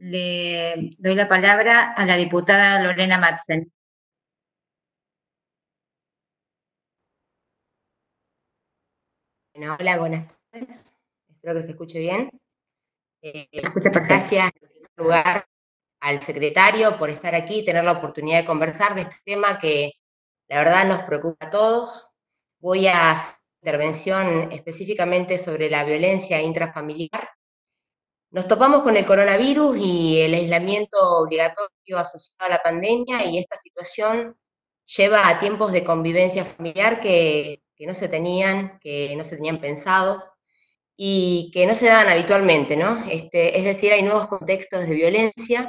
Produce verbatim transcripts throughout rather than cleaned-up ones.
le doy la palabra a la diputada Lorena Madsen. Bueno, hola, buenas tardes. Espero que se escuche bien. Eh, Escucha perfecto. Gracias, en primer lugar, al secretario por estar aquí y tener la oportunidad de conversar de este tema que la verdad nos preocupa a todos. Voy a hacer una intervención específicamente sobre la violencia intrafamiliar. Nos topamos con el coronavirus y el aislamiento obligatorio asociado a la pandemia, y esta situación lleva a tiempos de convivencia familiar que, que no se tenían, que no se tenían pensado y que no se dan habitualmente, ¿no? Este, es decir, hay nuevos contextos de violencia.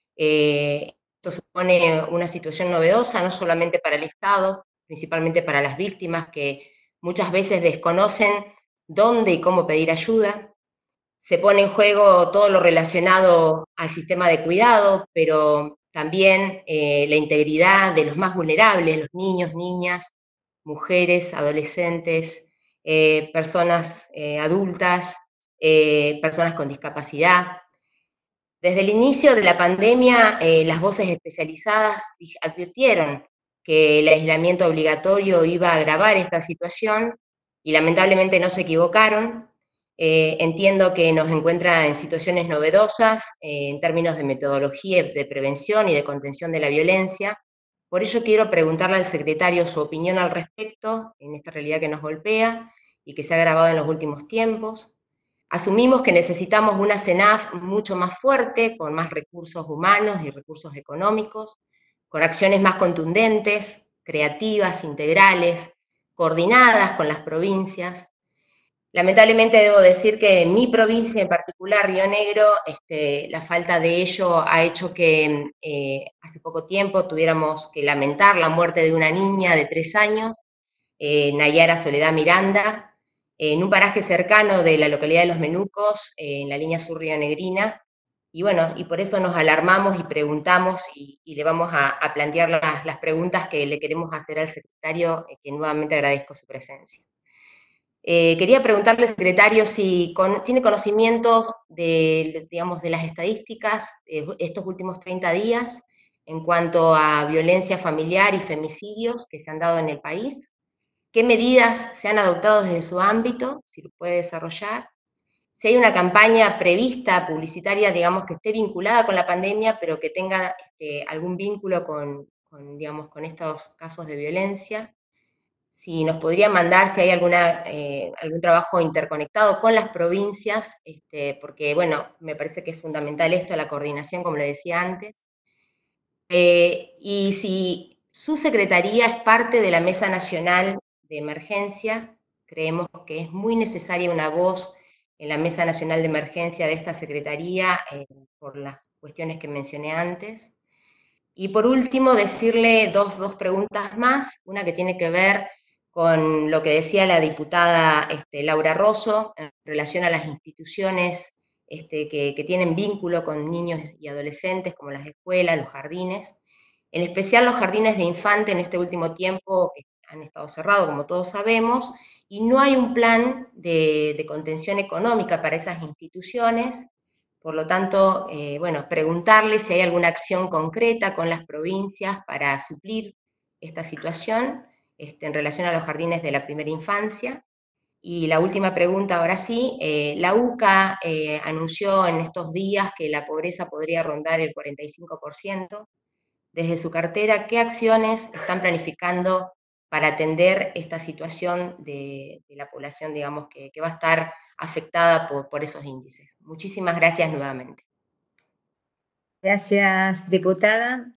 Eh, esto supone una situación novedosa, no solamente para el Estado, principalmente para las víctimas que muchas veces desconocen dónde y cómo pedir ayuda. Se pone en juego todo lo relacionado al sistema de cuidado, pero también eh, la integridad de los más vulnerables, los niños, niñas, mujeres, adolescentes, eh, personas eh, adultas, eh, personas con discapacidad. Desde el inicio de la pandemia, eh, las voces especializadas advirtieron que el aislamiento obligatorio iba a agravar esta situación y lamentablemente no se equivocaron. Eh, entiendo que nos encuentra en situaciones novedosas eh, en términos de metodología de prevención y de contención de la violencia. Por ello quiero preguntarle al secretario su opinión al respecto en esta realidad que nos golpea y que se ha agravado en los últimos tiempos. Asumimos que necesitamos una CENAF mucho más fuerte, con más recursos humanos y recursos económicos, con acciones más contundentes, creativas, integrales, coordinadas con las provincias. Lamentablemente debo decir que en mi provincia en particular, Río Negro, este, la falta de ello ha hecho que eh, hace poco tiempo tuviéramos que lamentar la muerte de una niña de tres años, eh, Nayara Soledad Miranda, en un paraje cercano de la localidad de Los Menucos, eh, en la línea sur rionegrina. Y bueno, y por eso nos alarmamos y preguntamos y, y le vamos a, a plantear las, las, preguntas que le queremos hacer al secretario, eh, que nuevamente agradezco su presencia. Eh, quería preguntarle, secretario, si con, tiene conocimiento de, digamos, de las estadísticas de estos últimos treinta días en cuanto a violencia familiar y femicidios que se han dado en el país. ¿Qué medidas se han adoptado desde su ámbito? Si lo puede desarrollar. Si hay una campaña prevista, publicitaria, digamos, que esté vinculada con la pandemia, pero que tenga este, algún vínculo con, con, digamos, con estos casos de violencia. Si nos podría mandar si hay alguna, eh, algún trabajo interconectado con las provincias, este, porque, bueno, me parece que es fundamental esto, la coordinación, como le decía antes. Eh, y si su secretaría es parte de la Mesa Nacional de Emergencia, creemos que es muy necesaria una voz en la Mesa Nacional de Emergencia de esta secretaría, eh, por las cuestiones que mencioné antes. Y por último, decirle dos, dos preguntas más, una que tiene que ver con lo que decía la diputada este, Laura Rosso en relación a las instituciones este, que, que tienen vínculo con niños y adolescentes, como las escuelas, los jardines, en especial los jardines de infante en este último tiempo que han estado cerrados, como todos sabemos, y no hay un plan de, de contención económica para esas instituciones. Por lo tanto, eh, bueno, preguntarle si hay alguna acción concreta con las provincias para suplir esta situación este, en relación a los jardines de la primera infancia. Y la última pregunta, ahora sí, eh, la UCA eh, anunció en estos días que la pobreza podría rondar el cuarenta y cinco por ciento. Desde su cartera, ¿qué acciones están planificando para atender esta situación de, de la población, digamos, que, que va a estar afectada por, por esos índices? Muchísimas gracias nuevamente. Gracias, diputada.